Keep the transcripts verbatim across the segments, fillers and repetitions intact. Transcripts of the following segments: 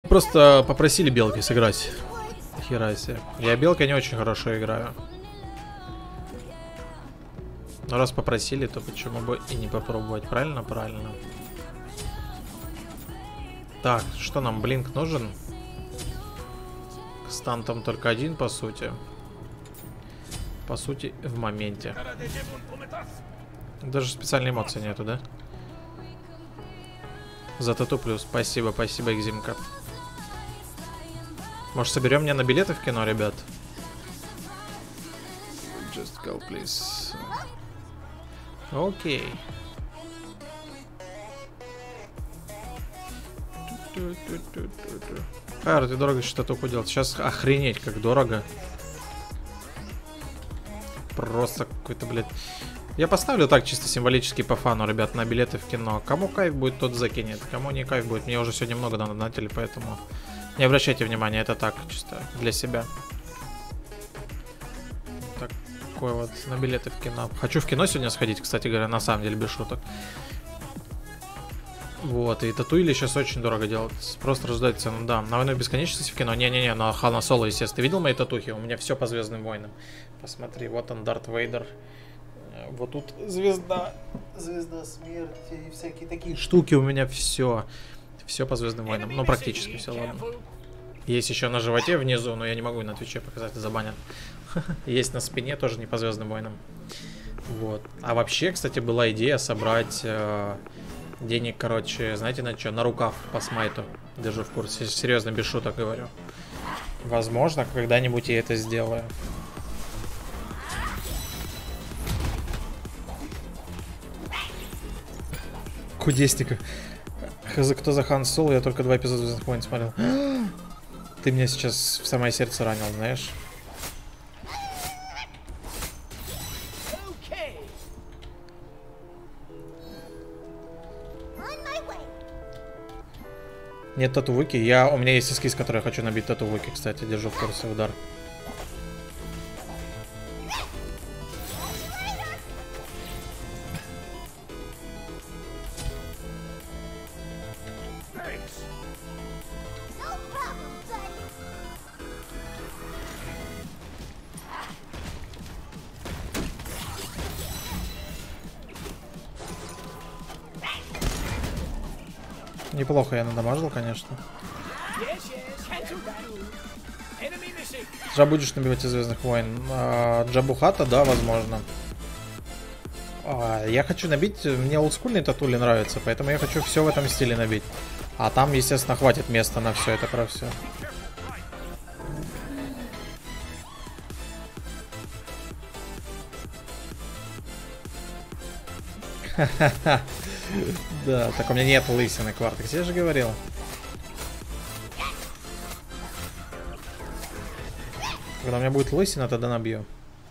Просто попросили белки сыграть. Хера себе. Я белкой не очень хорошо играю. Но раз попросили, то почему бы и не попробовать? Правильно? Правильно. Так, что нам? Блинк нужен? Стан там только один, по сути. По сути, в моменте. Даже специальной эмоции нету, да? За тату плюс. Спасибо, спасибо, Экзимка. Может, соберем мне на билеты в кино, ребят? Just go, please. Окей. Хайр, ты дорого что-то делать. Сейчас охренеть, как дорого. Просто какой-то, блядь. Я поставлю так чисто символически по фану, ребят, на билеты в кино. Кому кайф будет, тот закинет. Кому не кайф будет. Мне уже сегодня много донатили, поэтому не обращайте внимания. Это так, чисто для себя. Такой вот на билеты в кино. Хочу в кино сегодня сходить, кстати говоря, на самом деле, без шуток. Вот, и татуили сейчас очень дорого делать. Просто раздать цену, да. На войну бесконечности в кино? Не-не-не, на Хана Соло, естественно. Ты видел мои татухи? У меня все по Звездным войнам. Посмотри, вот он, Дарт Вейдер. Вот тут звезда, звезда смерти и всякие такие штуки. У меня все, все по Звездным войнам. Ну, практически все, ладно. Есть еще на животе внизу, но я не могу на Твиче показать, забанят. Есть на спине, тоже не по Звездным войнам. Вот. А вообще, кстати, была идея собрать э, денег, короче, знаете, на что? На рукав по смайту. Держу в курсе. Серьезно, без шуток говорю. Возможно, когда-нибудь я это сделаю. Кудесника. Кто за Хан Соло? Я только два эпизода Звездных войн смотрел. Ты меня сейчас в самое сердце ранил, знаешь? Нет тату-выки. Я, у меня есть эскиз, который я хочу набить тату-выки, кстати. Держу в курсе, удар. Неплохо я надамажил, конечно. Джа будешь набивать из Звездных войн? А, Джабухата, да, возможно. А, я хочу набить, мне олдскульные татули нравятся, поэтому я хочу все в этом стиле набить. А там, естественно, хватит места на все это про все. Ха-ха-ха. Да, так у меня нет лысины, Квартекс, я же говорил. Когда у меня будет лысина, тогда набью.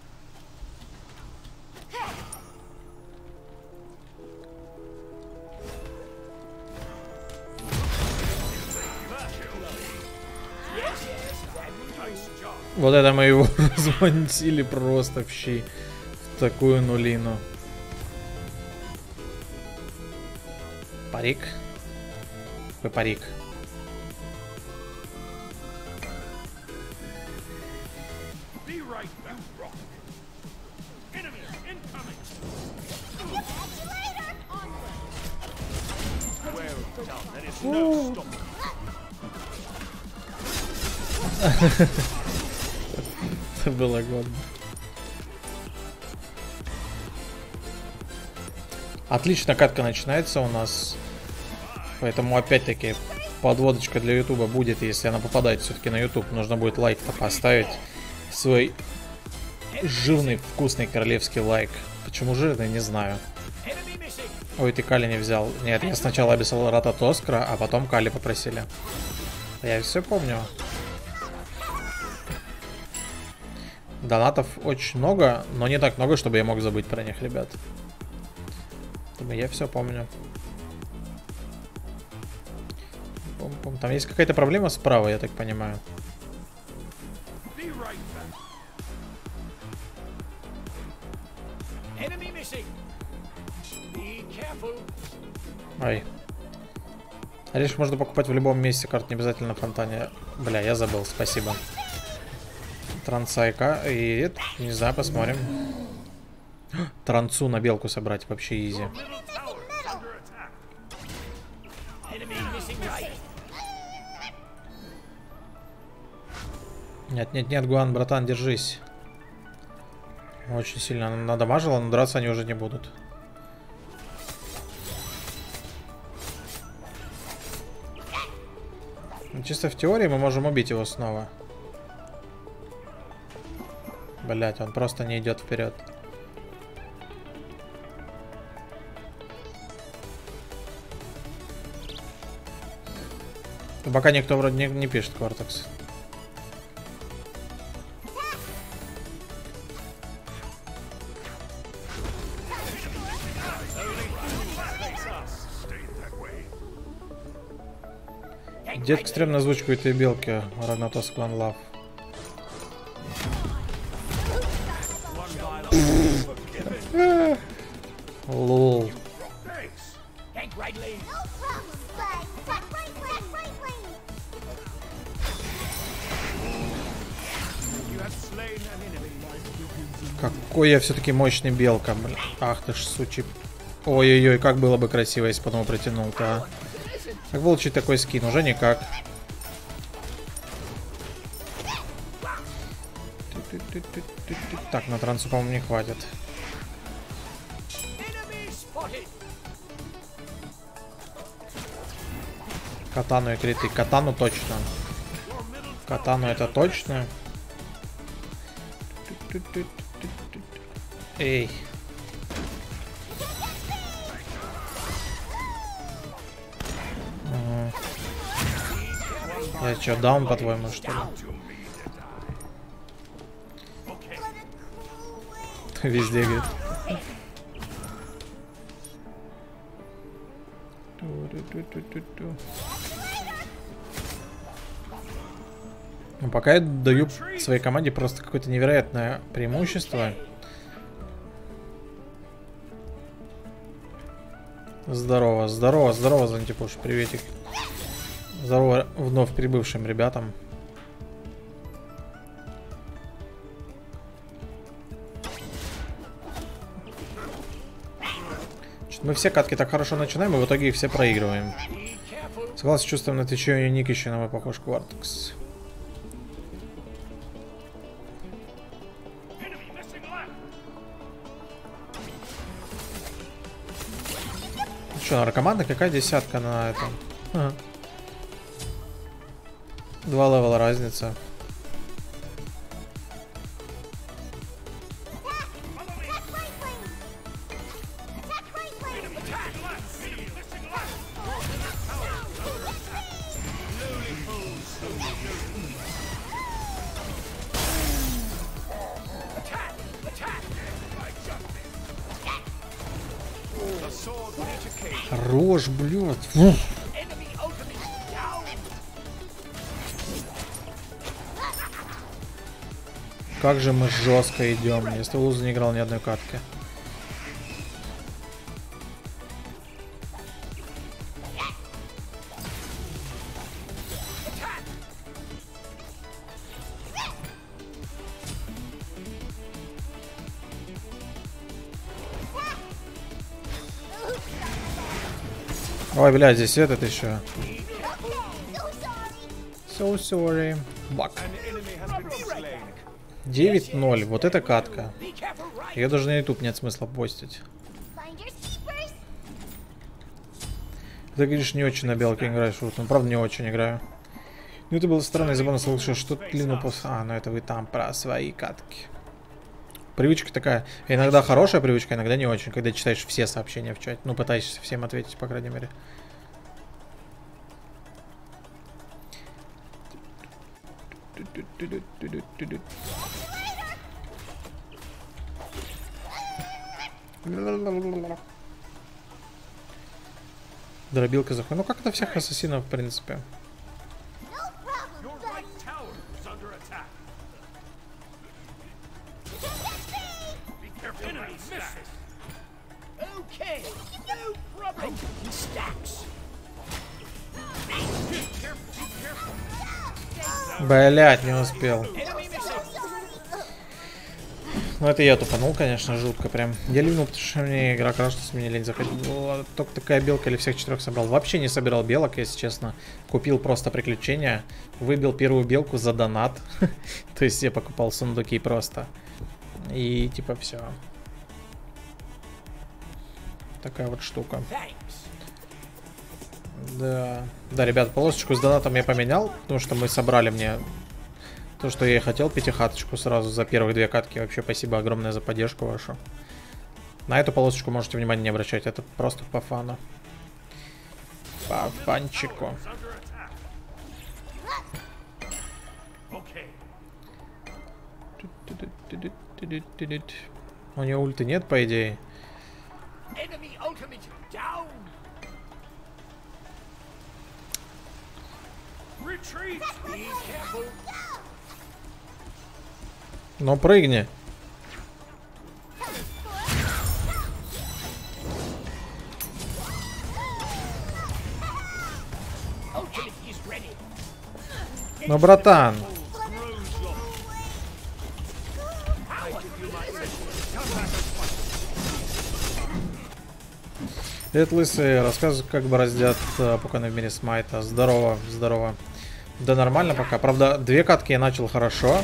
Вот это мы его размонтили просто в щи. В такую нулину. Парик. Какой парик? Это было годно. Отлично, катка начинается у нас. Поэтому опять-таки подводочка для ютуба будет, если она попадает все-таки на ютуб. Нужно будет лайк-то поставить. Свой жирный, вкусный королевский лайк. Почему жирный, не знаю. Ой, ты Кали не взял. Нет, я сначала обещал Рата Тоскра, а потом Кали попросили. Я все помню. Донатов очень много, но не так много, чтобы я мог забыть про них, ребят. Я все помню. Там есть какая-то проблема справа, я так понимаю. Ай. Ореш можно покупать в любом месте, карт не обязательно на фонтане. Бля, я забыл, спасибо. Трансайка. И это, не знаю, посмотрим. Трансу на белку собрать вообще изи. Нет, нет, нет, Гуан, братан, держись. Очень сильно надамажила, но драться они уже не будут. Чисто в теории мы можем убить его снова. Блять, он просто не идет вперед. Пока никто вроде не, не пишет Кортекс. Дед экстремно озвучку этой белки. Рагнатос One Love. Лол. Какой я все-таки мощный белка, блин. Ах ты ж сучий. Ой-ой-ой, как было бы красиво, если бы он его притянул-то, а. Как получить такой скин? Уже никак. Так, на трансу, по-моему, не хватит. Катану и криты. Катану точно. Катану это точно. Эй. Я чё, даун, по-твоему, что ли? Везде, говорит. Ну, пока я даю своей команде просто какое-то невероятное преимущество. Здорово, здорово, здорово, Зантипуш, приветик. Здорово вновь прибывшим ребятам. Мы все катки так хорошо начинаем, и в итоге их все проигрываем. Согласно с чувством, на отвечаю, ник еще на мой похож Квартекс. Что, наркоманда? Какая десятка на этом? Ага. Два левела разница. Хорош, блядь. Фу. Как же мы жестко идем, если Луза не играл ни одной катки. Ой, блядь, здесь этот еще. So sorry. Бак. девять ноль. Вот это катка. Ее даже на YouTube нет смысла постить. Ты говоришь, не очень на белке играешь. Вот, ну, правда, не очень играю. Ну, это было странно, я забавно слышал, что длину после... А, ну это вы там про свои катки. Привычка такая. Иногда хорошая привычка, иногда не очень. Когда читаешь все сообщения в чате. Ну, пытаешься всем ответить, по крайней мере. Дробилка заходит. Ну, как это всех ассасинов, в принципе. Блять, не успел. Ну это я тупанул, конечно, жутко прям. Я ливнул, потому что мне игра крашнула, с меня лень заходить. Только такая белка или всех четырех собрал. Вообще не собирал белок, если честно. Купил просто приключения. Выбил первую белку за донат. То есть я покупал сундуки просто. И типа все. Такая вот штука. Да. Да, ребят, полосочку с донатом я поменял, потому что мы собрали мне то, что я и хотел, пятихаточку сразу за первых две катки. Вообще спасибо огромное за поддержку вашу. На эту полосочку можете внимание не обращать, это просто по фану. По фанчику. У нее ульты нет, по идее. Ну прыгни. Ну, братан. Привет, лысый. Рассказывай, как бороздят пуканы в мире смайта. Здорово, здорово. Да нормально пока. Правда, две катки я начал хорошо.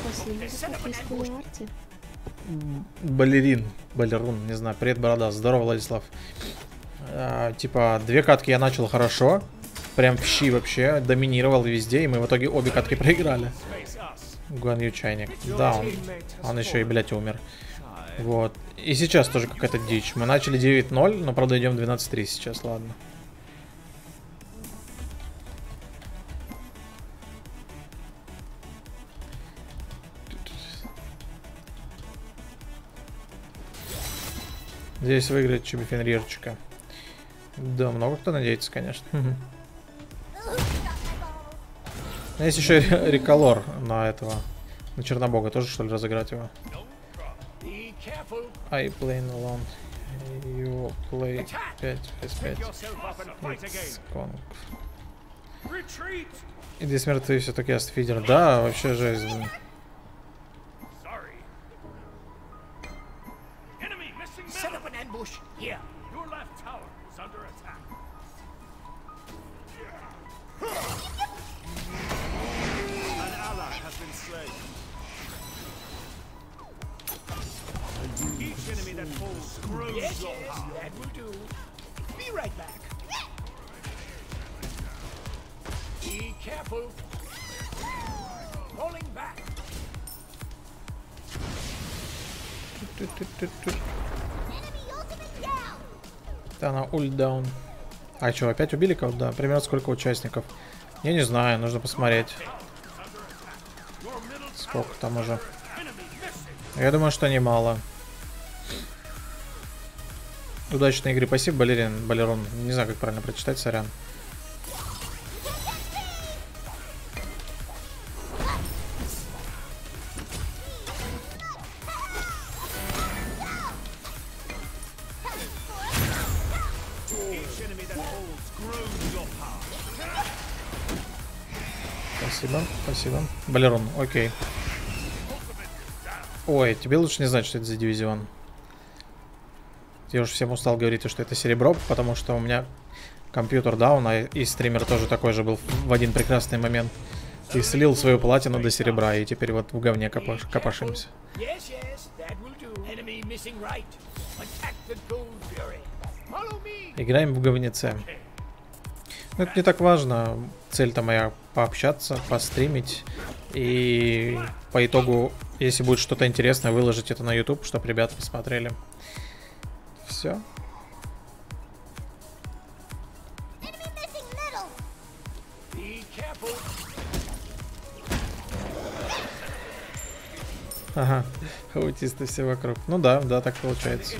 Балерин. Балерун, не знаю. Привет, борода. Здорово, Владислав. А, типа, две катки я начал хорошо. Прям в щи вообще. Доминировал везде. И мы в итоге обе катки проиграли. Гуанью чайник. Да, он, он еще и, блядь, умер. Вот. И сейчас тоже какая-то дичь. Мы начали девять ноль, но, правда, идем двенадцать три сейчас. Ладно. Здесь выиграет Чиби Фенрирчика. Да, много кто надеется, конечно. Есть еще Риколор на этого. На Чернобога тоже, что ли, разыграть его? I play alone. You play пять пять пять. И здесь мертвые все-таки астфидер. Да, вообще жизнь. Да, на ульт даун. А что, опять убили кого-то? Да, примерно сколько участников? Я не знаю, нужно посмотреть. Сколько там уже? Я думаю, что немало. Удачной игры. Спасибо, балерин, балерон. Не знаю, как правильно прочитать, сорян. Спасибо, спасибо. Балерон, окей. Ой, тебе лучше не знать, что это за дивизион. Я уже всем устал говорить, что это серебро, потому что у меня компьютер даун, а и стример тоже такой же был в один прекрасный момент. И слил свою платину до серебра, и теперь вот в говне копаш, копашимся. Играем в говнеце. Но это не так важно. Цель-то моя пообщаться, постримить. И по итогу, если будет что-то интересное, выложить это на YouTube, чтобы ребята посмотрели. Все. Ага, аутисты все вокруг. Ну да, да, так получается.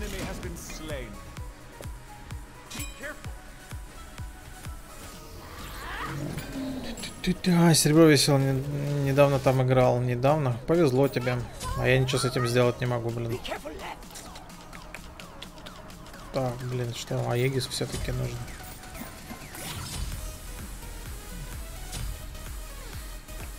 А, серебро весело, недавно там играл, недавно. Повезло тебе. А я ничего с этим сделать не могу, блин. Так, блин, что? Аегис все-таки нужен.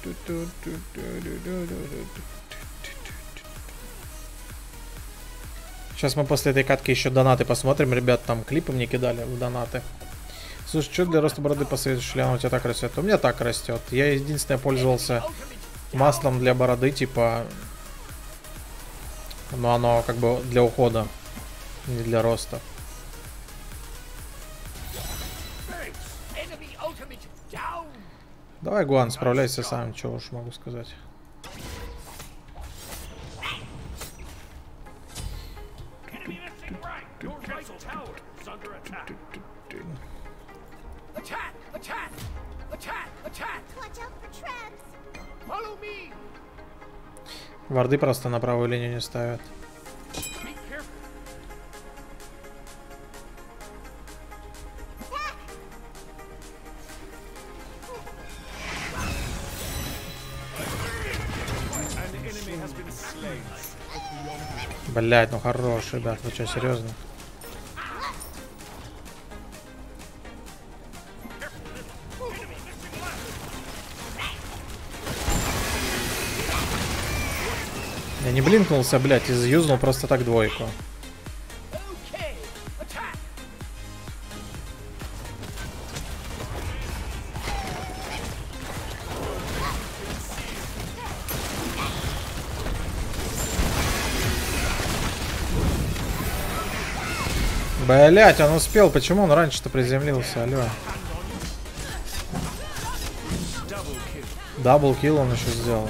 Сейчас мы после этой катки еще донаты посмотрим. Ребят, там клипы мне кидали в донаты. Слушай, что для роста бороды посоветуешь? Ляна, у тебя так растет? У меня так растет. Я единственное пользовался маслом для бороды, типа... Но оно как бы для ухода, не для роста. Давай, Гуан, справляйся сам, чего уж могу сказать. Варды просто на правую линию не ставят. Блять, ну хорош, ребят, вы что, серьезно? Я не блинкнулся, блять, и заюзнул просто так двойку. Блять, он успел. Почему он раньше-то приземлился? Алло. Даблкил он еще сделал.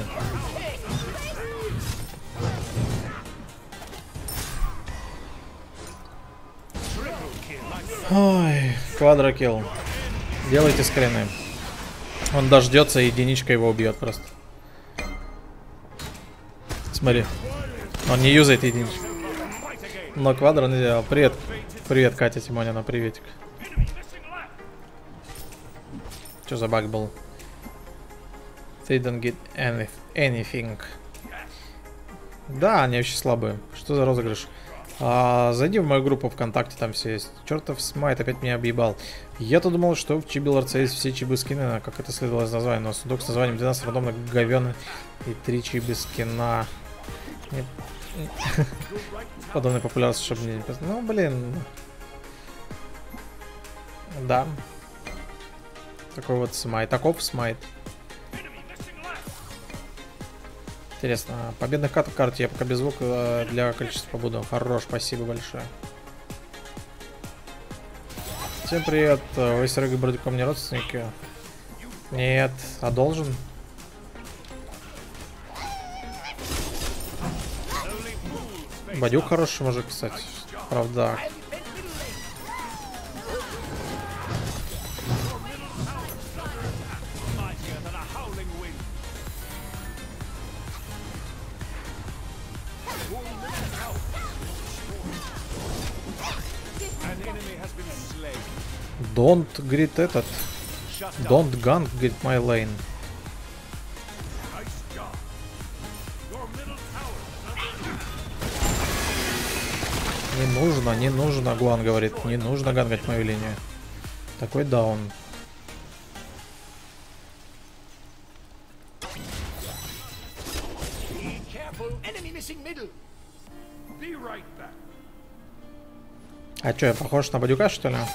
Ой, квадрокилл. Делайте скрины. Он дождется, и единичка его убьет просто. Смотри. Он не юзает единичку. Но квадро не делал. Привет. Привет, Катя Тимонина, приветик. Что за баг был? They don't get any anything. Да, они вообще слабые. Что за розыгрыш? А, зайди в мою группу ВКонтакте, там все есть. Чертов смайт опять меня объебал. Я-то думал, что в Чиби Ларце есть все чибы скины, как это следовало из названия. Но сундук с названием двенадцать рандомных говен и три чиби скина. Подобной популярности, чтобы мне не... Ну, блин. Да. Такой вот смайт. Таков смайт. Интересно, победных каток карте я пока без звука для количества буду. Хорош, спасибо большое. Всем привет. Вы с Рыгой Бродиком не родственники? Нет, а должен? Бадюк хороший мужик, кстати. Правда. Don't grit этот. Don't gank grit my lane. Не нужно, не нужно, Гуан говорит, не нужно гангать мою линию. Такой даун. А что, я похож на Бадюка, что ли?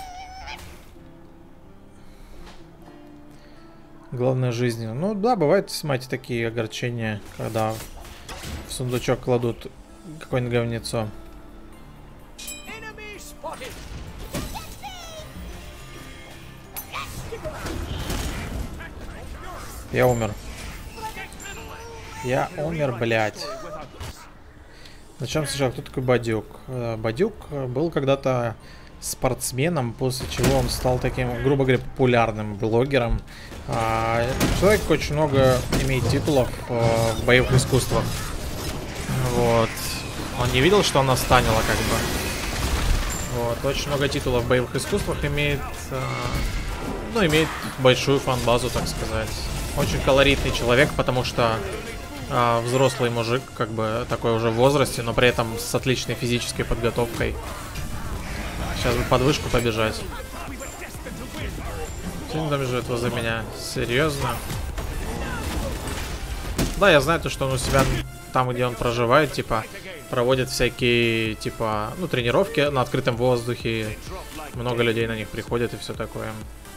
Главное жизни. Ну да, бывают, смотрите, такие огорчения, когда в сундучок кладут какое-нибудь говнецо. Я умер. Я умер, блядь. Начнем сначала. Кто такой Бадюк? Бадюк был когда-то спортсменом, после чего он стал таким, грубо говоря, популярным блогером. Человек очень много имеет титулов в боевых искусствах. Вот. Он не видел, что она станила, как бы. Вот. Очень много титулов в боевых искусствах имеет. Ну, имеет большую фан-базу, так сказать. Очень колоритный человек, потому что а, взрослый мужик, как бы такой уже в возрасте, но при этом с отличной физической подготовкой. Сейчас бы под вышку побежать. Кто там бежит возле меня? Серьезно? Да, я знаю то, что он у себя там, где он проживает, типа, проводит всякие, типа, ну, тренировки на открытом воздухе. Много людей на них приходят и все такое.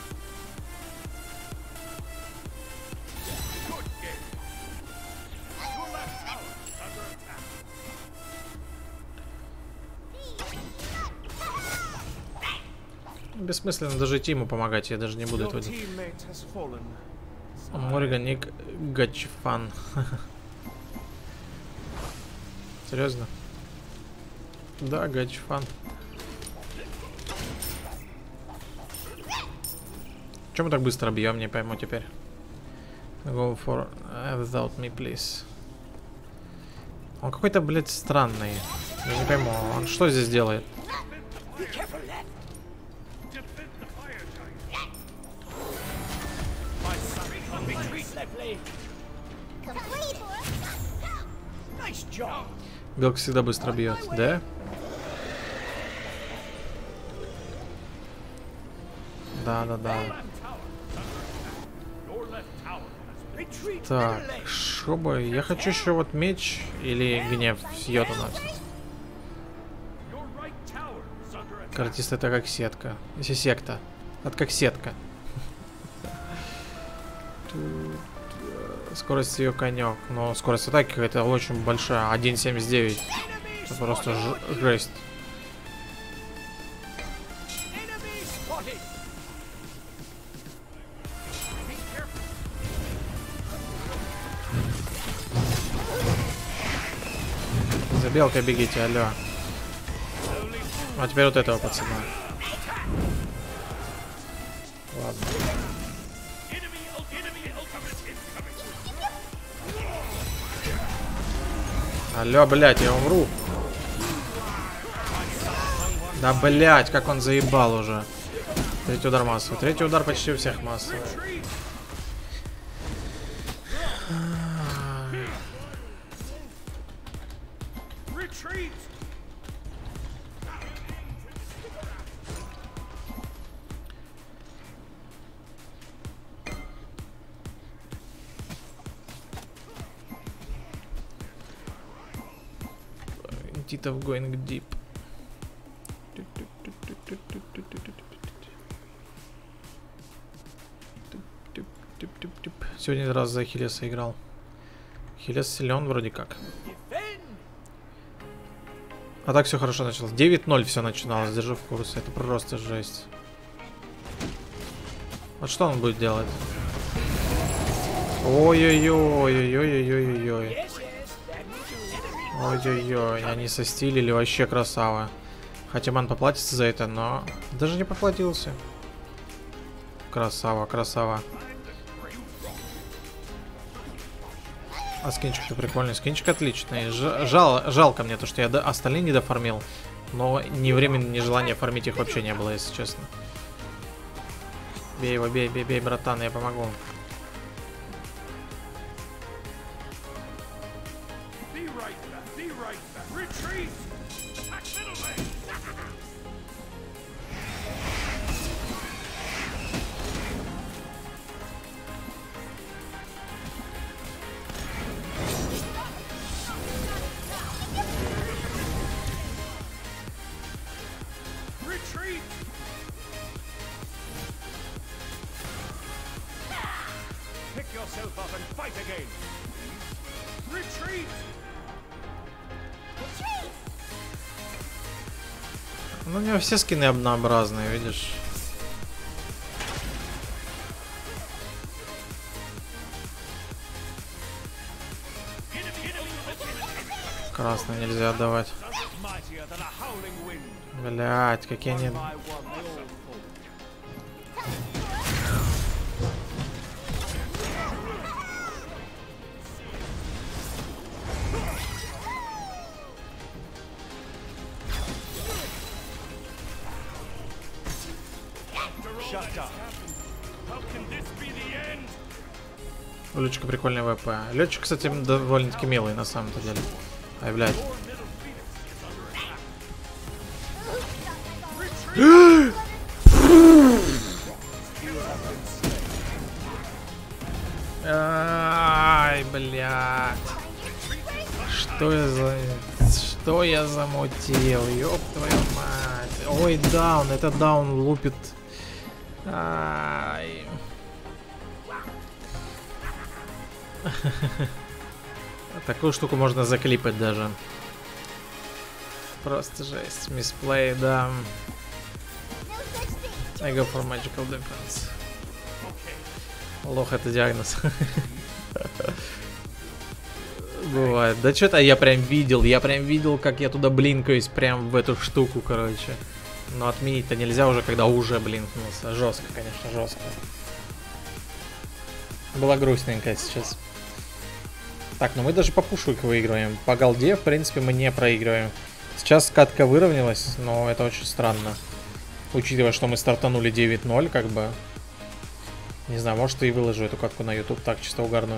Бессмысленно даже идти ему помогать, я даже не буду этого делать. Морганик Гачфан. Серьезно? Да, Гачфан. Чем мы так быстро бьем, не пойму теперь. Go for without me, please. Он какой-то, блядь, странный. Я не пойму, он что здесь делает? Белка всегда быстро бьет, да? Да, да, да. Так, шо бы... Я хочу еще вот меч или гнев с йотуна. Картист это как сетка. Если секта. Это как сетка. Скорость ее конек. Но скорость атаки какая-то очень большая. один семьдесят девять. Это просто жесть. За белкой бегите, алло. А теперь вот этого пацана. Ладно. Алло, блядь, я умру. Да, блядь, как он заебал уже. Третий удар массовый. Третий удар почти у всех массовый. Titov going deep. Сегодня раз за Хилеса играл. Хилес силен вроде как. А так все хорошо началось. девять ноль все начиналось, держу в курсе. Это просто жесть. Вот что он будет делать? Ой-ой-ой-ой-ой-ой-ой-ой. Ой-ой-ой, они состилили, вообще красава. Хотя ман поплатится за это, но даже не поплатился. Красава, красава. А скинчик-то прикольный, скинчик отличный. Ж жал, жалко мне то, что я до остальные не дофармил. Но ни времени, ни желания фармить их вообще не было, если честно. Бей его, бей, бей, бей, братан, я помогу. Ну, у него все скины однообразные, видишь? Красный нельзя отдавать. Блять, какие они... У Летчика прикольный ВП. Летчик, кстати, довольно-таки милый на самом-то деле. Ай, блядь. Ай, блядь. Что я за... Что я замутил? Ёб твою мать. Ой, даун. Это даун лупит. Ай. Такую штуку можно заклипать даже. Просто жесть. Мисплей, да. I go for magical defense. Лох, это диагноз. Бывает. Да что-то я прям видел. Я прям видел, как я туда блинкаюсь прям в эту штуку, короче. Но отменить-то нельзя уже, когда уже блинкнулся. Жестко, конечно, жестко. Было грустненько сейчас. Так, ну мы даже по пушуйке выигрываем. По голде, в принципе, мы не проигрываем. Сейчас катка выровнялась, но это очень странно. Учитывая, что мы стартанули девять ноль, как бы. Не знаю, может и выложу эту катку на YouTube, так чисто угарнуть.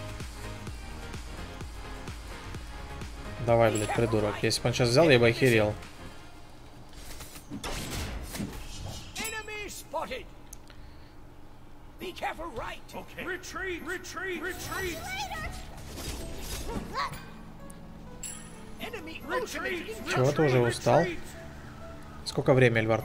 Давай, блядь, придурок. Если бы он сейчас взял, я бы охерел. Чего, ты уже устал? Сколько времени, Эльвард?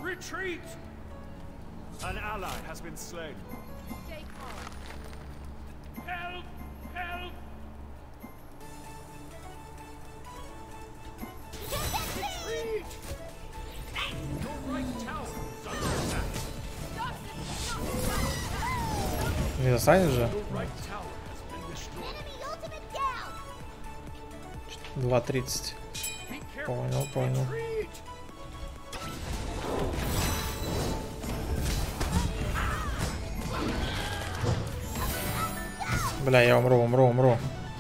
Не засанет же? два тридцать. Понял, понял. Бля, я умру, умру, умру.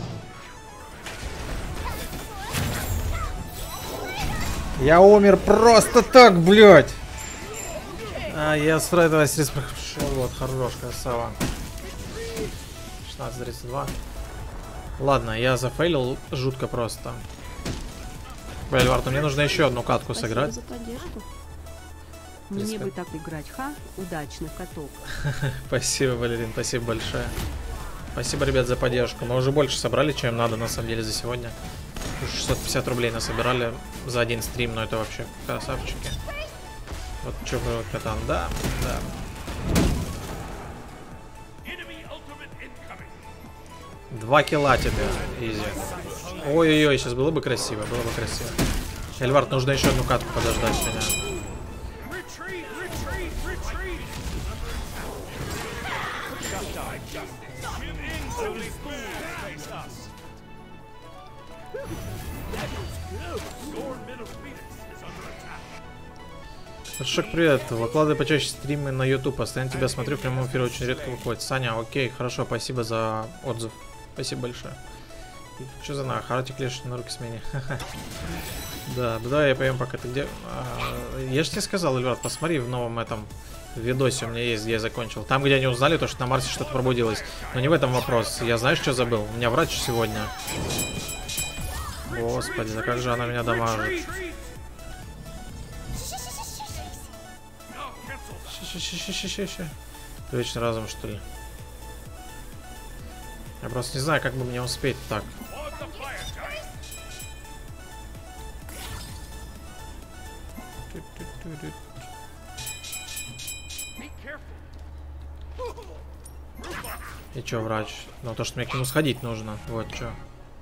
Я умер просто так, блядь. А, я с этого срез прошел. Вот, хорош, красава. шестнадцать тридцать два. Ладно, я зафейлил жутко просто. Бля, Эльвард, мне нужно еще одну катку Спасибо сыграть. За поддержку. Мне бы так играть, ха? Удачно, каток. Спасибо, Валерин, спасибо большое. Спасибо, ребят, за поддержку. Мы уже больше собрали, чем надо, на самом деле, за сегодня. шестьсот пятьдесят рублей насобирали за один стрим, но это вообще красавчики. Вот что вы, катан, да, да. Два килла тебе, изи. Ой-ой-ой, сейчас было бы красиво, было бы красиво. Эльвард, нужно еще одну катку подождать меня. Шок, привет. Выкладывай почаще стримы на YouTube. Постоянно тебя смотрю, в прямом эфире очень редко выходит. Саня, окей, хорошо, спасибо за отзыв. Спасибо большое. Что за на Харатик лишь на руки смени? Да, да, я поем пока ты где. Я же тебе сказал, Эльвард, посмотри в новом этом видосе у меня есть, где я закончил. Там, где они узнали, то, что на Марсе что-то пробудилось. Но не в этом вопрос. Я знаешь, что забыл? У меня врач сегодня. Господи, да как же она меня дамажит. Ща-ща-ща-ща-ща. Вечный разум, что ли? Я просто не знаю, как бы мне успеть так. И чё, врач? Ну, то, что мне к нему сходить нужно. Вот чё.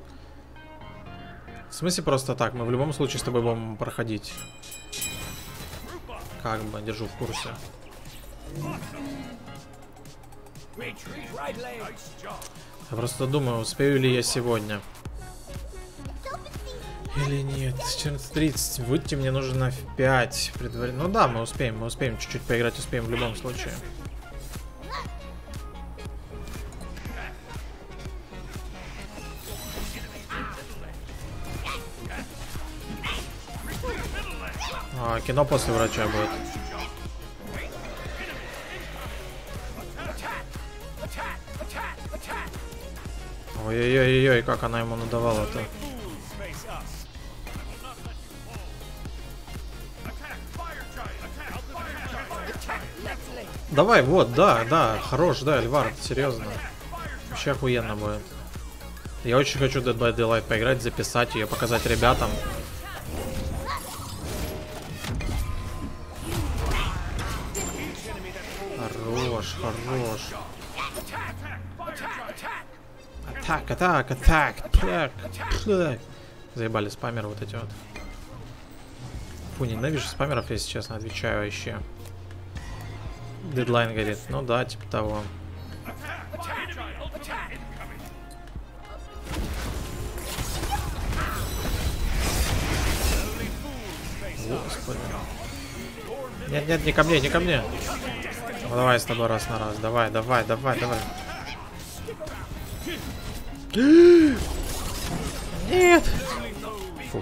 В смысле просто так? Мы в любом случае с тобой будем проходить. Как бы, держу в курсе. Я просто думаю, успею ли я сегодня. Или нет. четырнадцать тридцать. Выйти мне нужно в пять. Предварительно. Ну да, мы успеем. Мы успеем чуть-чуть поиграть. Успеем в любом случае. А, кино после врача будет. Ой-ой-ой-ой, как она ему надавала-то. Давай, вот, да, да, хорош, да, Эльвард, серьезно. Вообще охуенно будет. Я очень хочу Dead by Daylight поиграть, записать ее, показать ребятам. Хорош, хорош. Атак, атак, атак, атак, атак. Заебали спамеры вот эти вот. Фу, ненавижу спамеров, если честно, отвечаю вообще. Дедлайн горит. Ну да, типа того. Господи. Нет, нет, не ко мне, не ко мне. Ну, давай с тобой раз на раз. Давай, давай, давай, давай. Нет. Фу.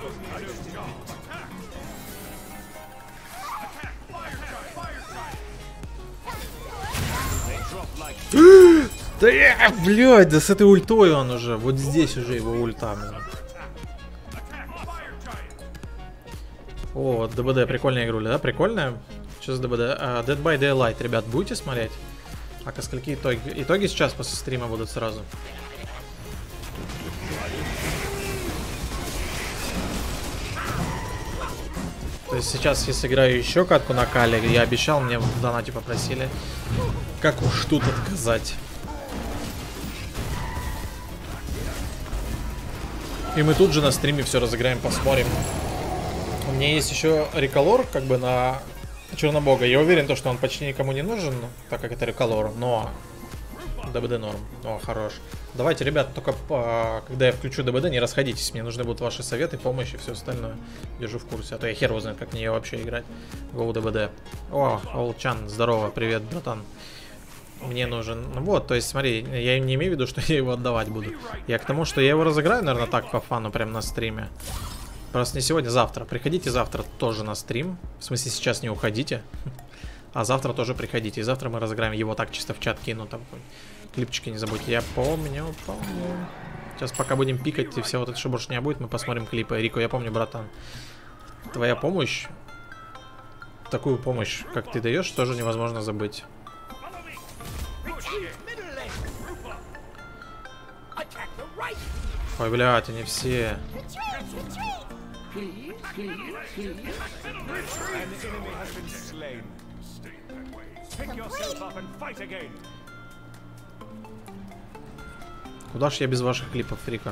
Да я, блядь, да с этой ультой он уже. Вот здесь уже его ульта. О, вот ДБД, прикольная игруля, да? Прикольная? Что за ДБД? Uh, Dead by Daylight, ребят, будете смотреть? А скольки итоги? Итоги сейчас после стрима будут сразу. То есть сейчас я сыграю еще катку на Кале. Я обещал, мне в донате попросили. Как уж тут отказать? И мы тут же на стриме все разыграем, посмотрим. У меня есть еще реколор, как бы на Чернобога. Я уверен, что он почти никому не нужен, так как это реколор, но ДБД норм. О, хорош. Давайте, ребят, только а, когда я включу ДБД, не расходитесь. Мне нужны будут ваши советы, помощь и все остальное. Держу в курсе. А то я хер его знает, как мне вообще играть. Гоу ДБД. О, Олчан, здорово, привет, братан. Мне нужен... Вот, то есть, смотри, я не имею в виду, что я его отдавать буду. Я к тому, что я его разыграю, наверное, так по фану, прям на стриме. Просто не сегодня, завтра. Приходите завтра тоже на стрим. В смысле, сейчас не уходите. А завтра тоже приходите. И завтра мы разыграем его так, чисто в чат кину. Там клипчики не забудьте. Я помню, помню. Сейчас пока будем пикать и все вот это, что больше не будет, мы посмотрим клипы. Рико, я помню, братан. Твоя помощь, такую помощь, как ты даешь, тоже невозможно забыть. Ой, блядь, они все. Куда ж я без ваших клипов, Рика?